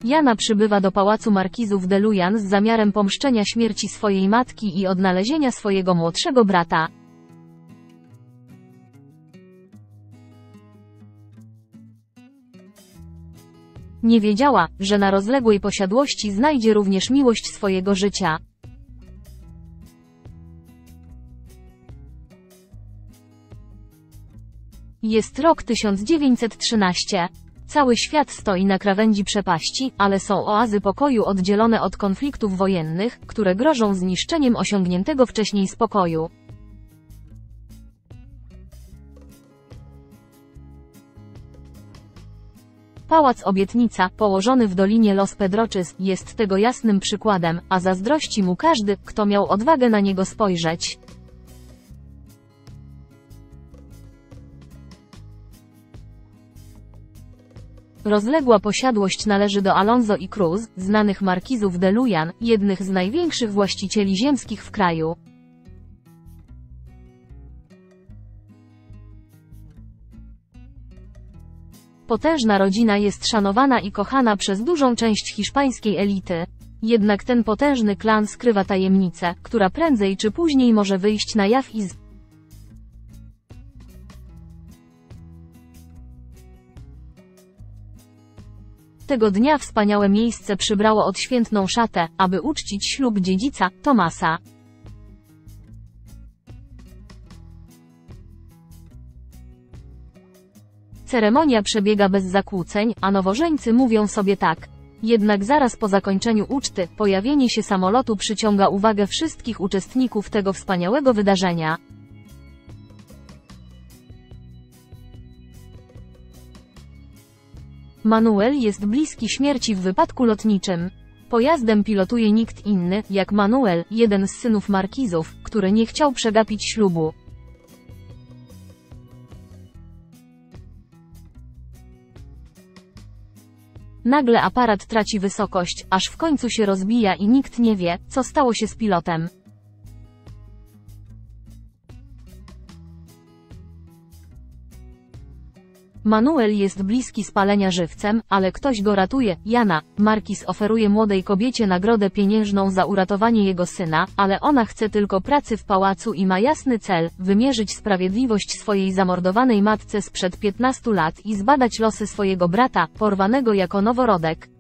Jana przybywa do pałacu markizów de Lujan z zamiarem pomszczenia śmierci swojej matki i odnalezienia swojego młodszego brata. Nie wiedziała, że na rozległej posiadłości znajdzie również miłość swojego życia. Jest rok 1913. Cały świat stoi na krawędzi przepaści, ale są oazy pokoju oddzielone od konfliktów wojennych, które grożą zniszczeniem osiągniętego wcześniej spokoju. Pałac Obietnica, położony w Dolinie Los Pedroches, jest tego jasnym przykładem, a zazdrości mu każdy, kto miał odwagę na niego spojrzeć. Rozległa posiadłość należy do Alonso i Cruz, znanych markizów de Lujan, jednych z największych właścicieli ziemskich w kraju. Potężna rodzina jest szanowana i kochana przez dużą część hiszpańskiej elity. Jednak ten potężny klan skrywa tajemnicę, która prędzej czy później może wyjść na jaw i Tego dnia wspaniałe miejsce przybrało odświętną szatę, aby uczcić ślub dziedzica, Tomasa. Ceremonia przebiega bez zakłóceń, a nowożeńcy mówią sobie tak. Jednak zaraz po zakończeniu uczty, pojawienie się samolotu przyciąga uwagę wszystkich uczestników tego wspaniałego wydarzenia. Manuel jest bliski śmierci w wypadku lotniczym. Pojazdem pilotuje nikt inny, jak Manuel, jeden z synów markizów, który nie chciał przegapić ślubu. Nagle aparat traci wysokość, aż w końcu się rozbija i nikt nie wie, co stało się z pilotem. Manuel jest bliski spalenia żywcem, ale ktoś go ratuje. Jana, markiz oferuje młodej kobiecie nagrodę pieniężną za uratowanie jego syna, ale ona chce tylko pracy w pałacu i ma jasny cel – wymierzyć sprawiedliwość swojej zamordowanej matce sprzed 15 lat i zbadać losy swojego brata, porwanego jako noworodek.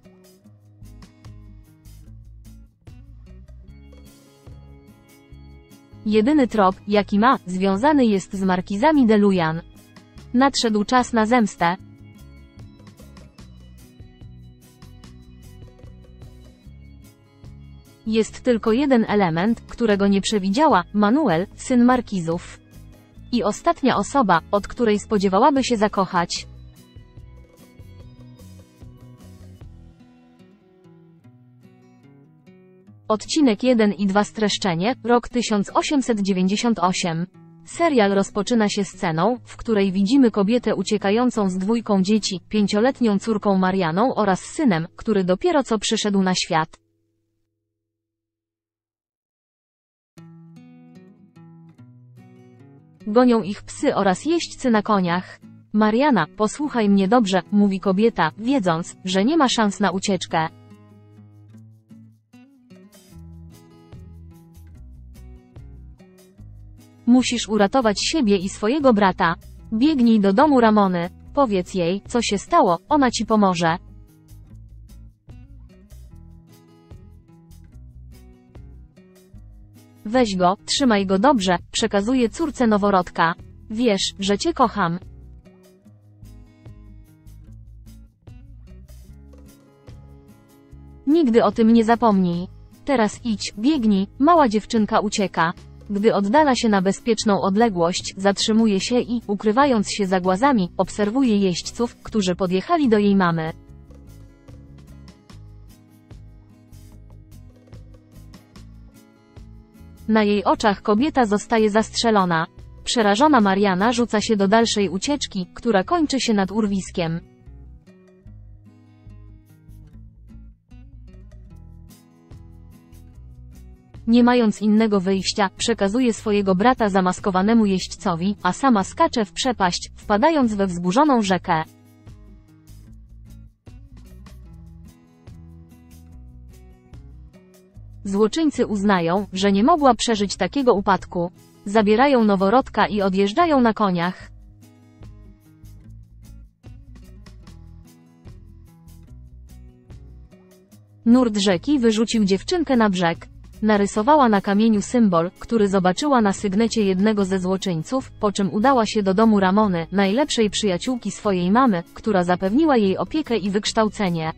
Jedyny trop, jaki ma, związany jest z markizami de Lujan. Nadszedł czas na zemstę. Jest tylko jeden element, którego nie przewidziała, Manuel, syn markizów. I ostatnia osoba, od której spodziewałaby się zakochać. Odcinek 1 i 2 streszczenie, rok 1898. Serial rozpoczyna się sceną, w której widzimy kobietę uciekającą z dwójką dzieci, 5-letnią córką Marianą oraz synem, który dopiero co przyszedł na świat. Gonią ich psy oraz jeźdźcy na koniach. Mariana, posłuchaj mnie dobrze, mówi kobieta, wiedząc, że nie ma szans na ucieczkę. Musisz uratować siebie i swojego brata. Biegnij do domu Ramony. Powiedz jej, co się stało, ona ci pomoże. Weź go, trzymaj go dobrze, przekazuje córce noworodka. Wiesz, że cię kocham. Nigdy o tym nie zapomnij. Teraz idź, biegnij, mała dziewczynka ucieka. Gdy oddala się na bezpieczną odległość, zatrzymuje się i, ukrywając się za głazami, obserwuje jeźdźców, którzy podjechali do jej mamy. Na jej oczach kobieta zostaje zastrzelona. Przerażona Mariana rzuca się do dalszej ucieczki, która kończy się nad urwiskiem. Nie mając innego wyjścia, przekazuje swojego brata zamaskowanemu jeźdźcowi, a sama skacze w przepaść, wpadając we wzburzoną rzekę. Złoczyńcy uznają, że nie mogła przeżyć takiego upadku. Zabierają noworodka i odjeżdżają na koniach. Nurt rzeki wyrzucił dziewczynkę na brzeg. Narysowała na kamieniu symbol, który zobaczyła na sygnecie jednego ze złoczyńców, po czym udała się do domu Ramony, najlepszej przyjaciółki swojej mamy, która zapewniła jej opiekę i wykształcenie.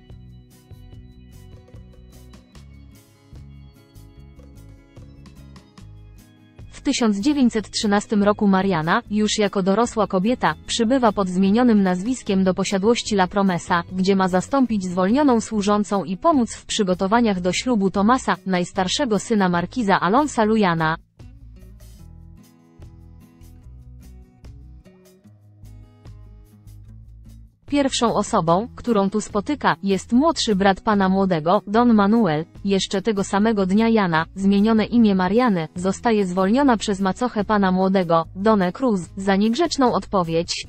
W 1913 roku Mariana, już jako dorosła kobieta, przybywa pod zmienionym nazwiskiem do posiadłości La Promesa, gdzie ma zastąpić zwolnioną służącą i pomóc w przygotowaniach do ślubu Tomasa, najstarszego syna markiza Alonsa Luyana. Pierwszą osobą, którą tu spotyka, jest młodszy brat pana młodego, Don Manuel. Jeszcze tego samego dnia Jana, zmienione imię Mariany, zostaje zwolniona przez macochę pana młodego, Donę Cruz, za niegrzeczną odpowiedź.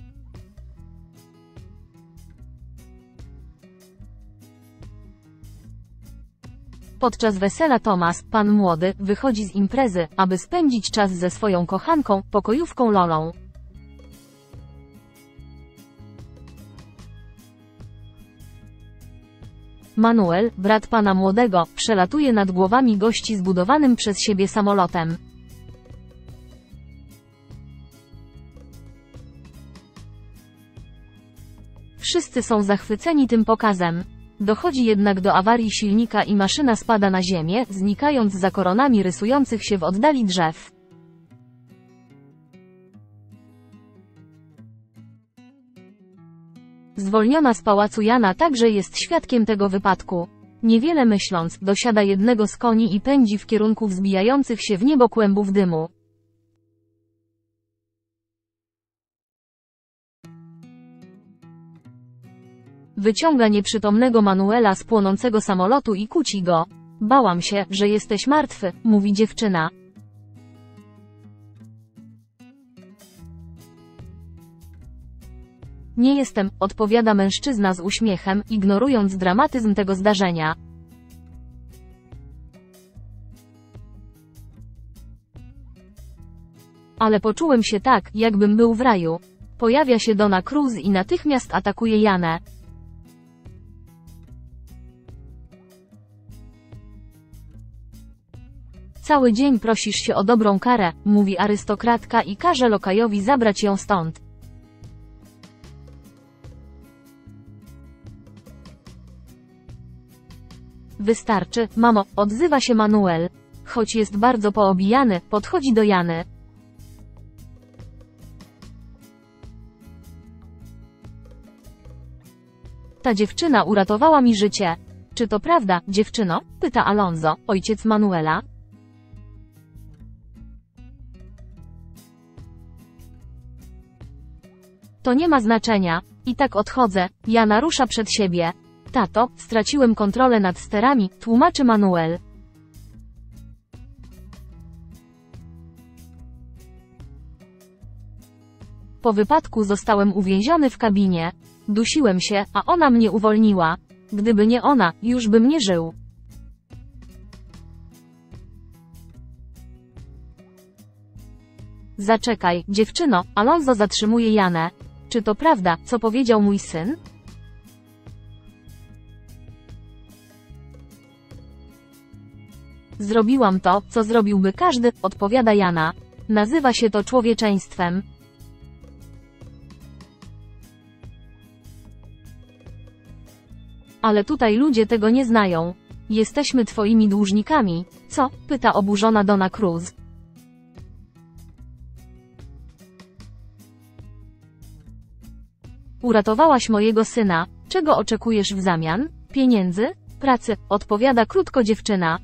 Podczas wesela Tomas, pan młody, wychodzi z imprezy, aby spędzić czas ze swoją kochanką, pokojówką Lolą. Manuel, brat pana młodego, przelatuje nad głowami gości zbudowanym przez siebie samolotem. Wszyscy są zachwyceni tym pokazem. Dochodzi jednak do awarii silnika i maszyna spada na ziemię, znikając za koronami rysujących się w oddali drzew. Zwolniona z pałacu Jana także jest świadkiem tego wypadku. Niewiele myśląc, dosiada jednego z koni i pędzi w kierunku wzbijających się w niebo kłębów dymu. Wyciąga nieprzytomnego Manuela z płonącego samolotu i kuci go. Bałam się, że jesteś martwy, mówi dziewczyna. Nie jestem, odpowiada mężczyzna z uśmiechem, ignorując dramatyzm tego zdarzenia. Ale poczułem się tak, jakbym był w raju. Pojawia się Donna Cruz i natychmiast atakuje Janę. Cały dzień prosisz się o dobrą karę, mówi arystokratka i każe lokajowi zabrać ją stąd. Wystarczy, mamo, odzywa się Manuel. Choć jest bardzo poobijany, podchodzi do Jany. Ta dziewczyna uratowała mi życie. Czy to prawda, dziewczyno? Pyta Alonso, ojciec Manuela. To nie ma znaczenia. I tak odchodzę. Jana rusza przed siebie. Tato, straciłem kontrolę nad sterami, tłumaczy Manuel. Po wypadku zostałem uwięziony w kabinie. Dusiłem się, a ona mnie uwolniła. Gdyby nie ona, już bym nie żył. Zaczekaj, dziewczyno, Alonso zatrzymuje Janę. Czy to prawda, co powiedział mój syn? Zrobiłam to, co zrobiłby każdy, odpowiada Jana. Nazywa się to człowieczeństwem. Ale tutaj ludzie tego nie znają. Jesteśmy twoimi dłużnikami. Co? Pyta oburzona Donna Cruz. Uratowałaś mojego syna. Czego oczekujesz w zamian? Pieniędzy? Pracy? Odpowiada krótko dziewczyna.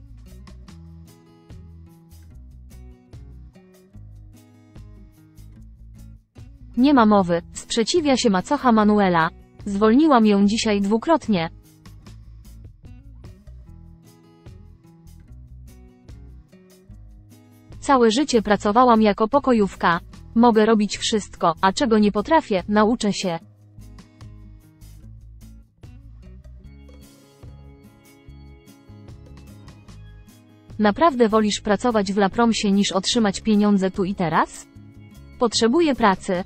Nie ma mowy, sprzeciwia się macocha Manuela. Zwolniłam ją dzisiaj dwukrotnie. Całe życie pracowałam jako pokojówka. Mogę robić wszystko, a czego nie potrafię, nauczę się. Naprawdę wolisz pracować w Lapromsie niż otrzymać pieniądze tu i teraz? Potrzebuję pracy.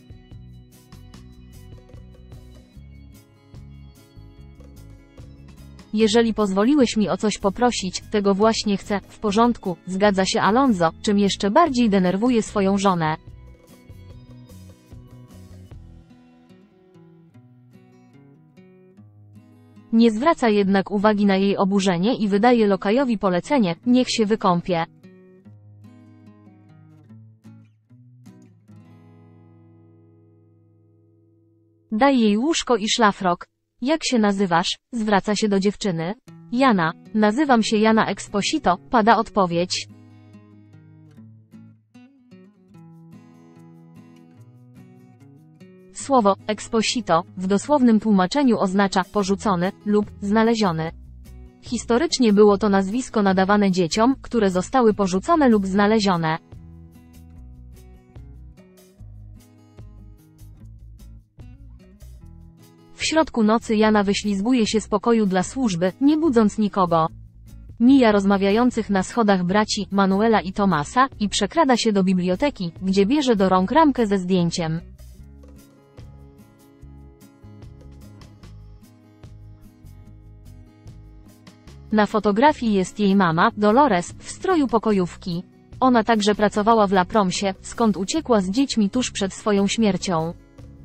Jeżeli pozwoliłeś mi o coś poprosić, tego właśnie chcę, w porządku, zgadza się Alonso, czym jeszcze bardziej denerwuje swoją żonę. Nie zwraca jednak uwagi na jej oburzenie i wydaje lokajowi polecenie, niech się wykąpie. Daj jej łóżko i szlafrok. Jak się nazywasz? Zwraca się do dziewczyny. Jana. Nazywam się Jana Exposito, pada odpowiedź. Słowo Exposito w dosłownym tłumaczeniu oznacza porzucony lub znaleziony. Historycznie było to nazwisko nadawane dzieciom, które zostały porzucone lub znalezione. W środku nocy Jana wyślizguje się z pokoju dla służby, nie budząc nikogo. Mija rozmawiających na schodach braci, Manuela i Tomasa, i przekrada się do biblioteki, gdzie bierze do rąk ramkę ze zdjęciem. Na fotografii jest jej mama, Dolores, w stroju pokojówki. Ona także pracowała w Lapromsie, skąd uciekła z dziećmi tuż przed swoją śmiercią.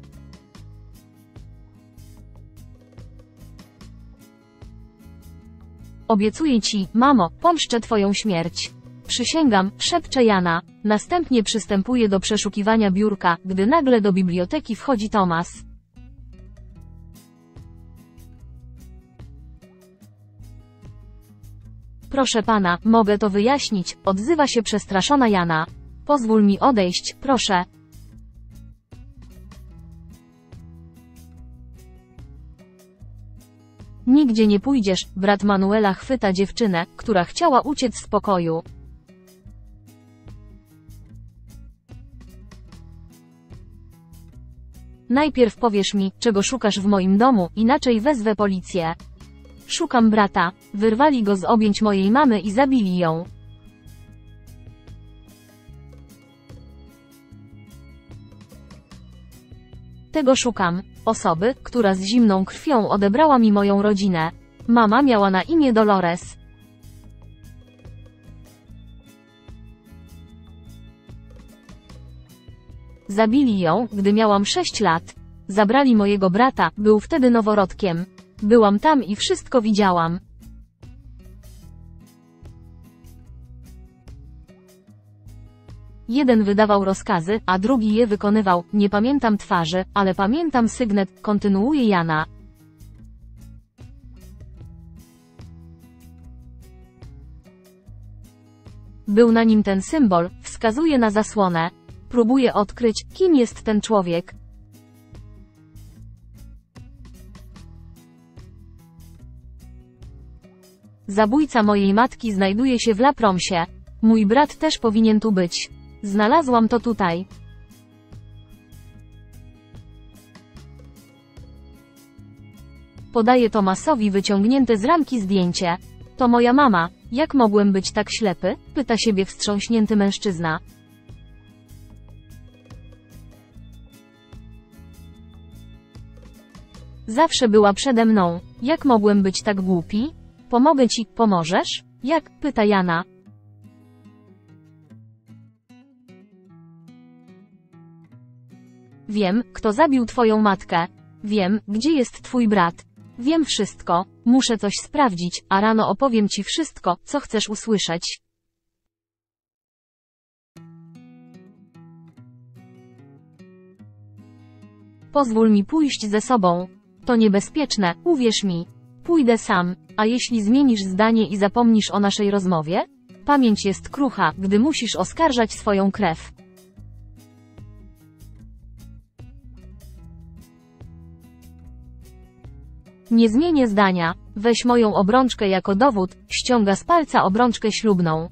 Obiecuję ci, mamo, pomszczę twoją śmierć. Przysięgam, szepcze Jana. Następnie przystępuje do przeszukiwania biurka, gdy nagle do biblioteki wchodzi Tomas. Proszę pana, mogę to wyjaśnić, odzywa się przestraszona Jana. Pozwól mi odejść, proszę. Nigdzie nie pójdziesz, brat Manuela chwyta dziewczynę, która chciała uciec z pokoju. Najpierw powiesz mi, czego szukasz w moim domu, inaczej wezwę policję. Szukam brata. Wyrwali go z objęć mojej mamy i zabili ją. Tego szukam. Osoby, która z zimną krwią odebrała mi moją rodzinę. Mama miała na imię Dolores. Zabili ją, gdy miałam 6 lat. Zabrali mojego brata, był wtedy noworodkiem. Byłam tam i wszystko widziałam. Jeden wydawał rozkazy, a drugi je wykonywał. Nie pamiętam twarzy, ale pamiętam sygnet, kontynuuje Jana. Był na nim ten symbol, wskazuje na zasłonę. Próbuje odkryć, kim jest ten człowiek. Zabójca mojej matki znajduje się w Lapromsie. Mój brat też powinien tu być. Znalazłam to tutaj. Podaje Tomasowi wyciągnięte z ramki zdjęcie. To moja mama. Jak mogłem być tak ślepy? Pyta siebie wstrząśnięty mężczyzna. Zawsze była przede mną. Jak mogłem być tak głupi? Pomogę ci, pomożesz? Jak? Pyta Jana. Wiem, kto zabił twoją matkę. Wiem, gdzie jest twój brat. Wiem wszystko. Muszę coś sprawdzić, a rano opowiem ci wszystko, co chcesz usłyszeć. Pozwól mi pójść ze sobą. To niebezpieczne, uwierz mi. Pójdę sam. A jeśli zmienisz zdanie i zapomnisz o naszej rozmowie? Pamięć jest krucha, gdy musisz oskarżać swoją krew. Nie zmienię zdania. Weź moją obrączkę jako dowód, ściąga z palca obrączkę ślubną.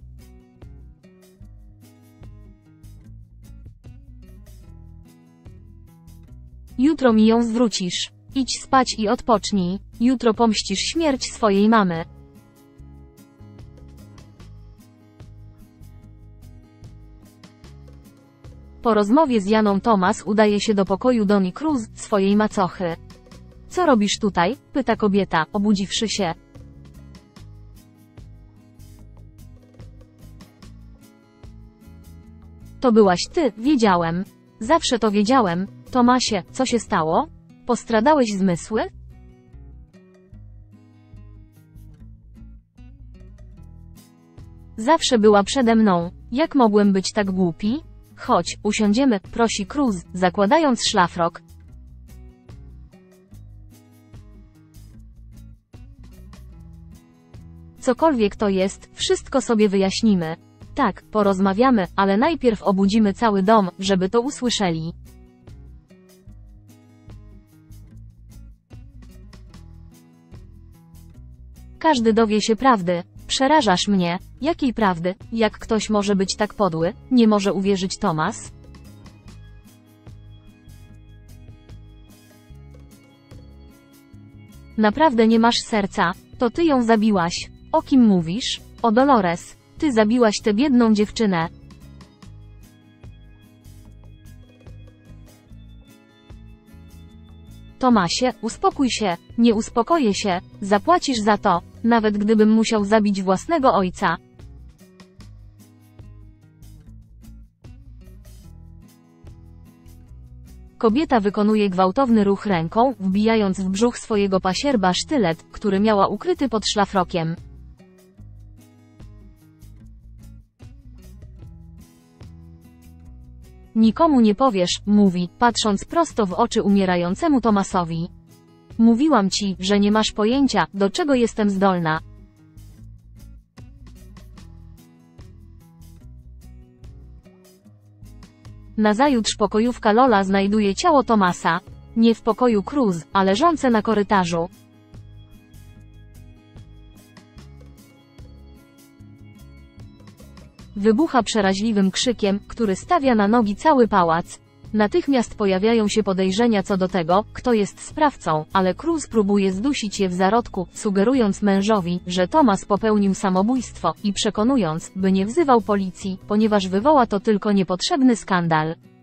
Jutro mi ją zwrócisz. Idź spać i odpocznij. Jutro pomścisz śmierć swojej mamy. Po rozmowie z Janą Tomas udaje się do pokoju Donny Cruz, swojej macochy. Co robisz tutaj? Pyta kobieta, obudziwszy się. To byłaś ty, wiedziałem. Zawsze to wiedziałem. Tomasie, co się stało? Postradałeś zmysły? Zawsze była przede mną. Jak mogłem być tak głupi? Chodź, usiądziemy, prosi Cruz, zakładając szlafrok. Cokolwiek to jest, wszystko sobie wyjaśnimy. Tak, porozmawiamy, ale najpierw obudzimy cały dom, żeby to usłyszeli. Każdy dowie się prawdy. Przerażasz mnie. Jakiej prawdy? Jak ktoś może być tak podły? Nie może uwierzyć Tomas? Naprawdę nie masz serca. To ty ją zabiłaś. O kim mówisz? O Dolores. Ty zabiłaś tę biedną dziewczynę. Tomasie, uspokój się. Nie uspokoję się. Zapłacisz za to. Nawet gdybym musiał zabić własnego ojca. Kobieta wykonuje gwałtowny ruch ręką, wbijając w brzuch swojego pasierba sztylet, który miała ukryty pod szlafrokiem. Nikomu nie powiesz, mówi, patrząc prosto w oczy umierającemu Tomasowi. Mówiłam ci, że nie masz pojęcia, do czego jestem zdolna. Nazajutrz pokojówka Lola znajduje ciało Tomasa. Nie w pokoju Cruz, a leżące na korytarzu. Wybucha przeraźliwym krzykiem, który stawia na nogi cały pałac. Natychmiast pojawiają się podejrzenia co do tego, kto jest sprawcą, ale Cruz próbuje zdusić je w zarodku, sugerując mężowi, że Tomas popełnił samobójstwo i przekonując, by nie wzywał policji, ponieważ wywoła to tylko niepotrzebny skandal.